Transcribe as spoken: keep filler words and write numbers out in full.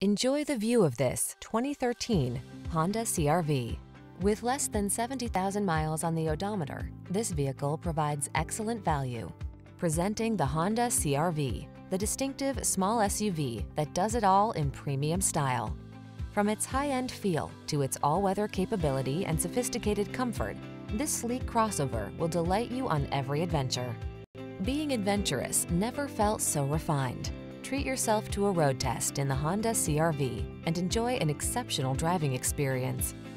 Enjoy the view of this twenty thirteen Honda C R V. With less than seventy thousand miles on the odometer, this vehicle provides excellent value. Presenting the Honda C R V, the distinctive small S U V that does it all in premium style. From its high-end feel to its all-weather capability and sophisticated comfort, this sleek crossover will delight you on every adventure. Being adventurous never felt so refined. Treat yourself to a road test in the Honda C R V and enjoy an exceptional driving experience.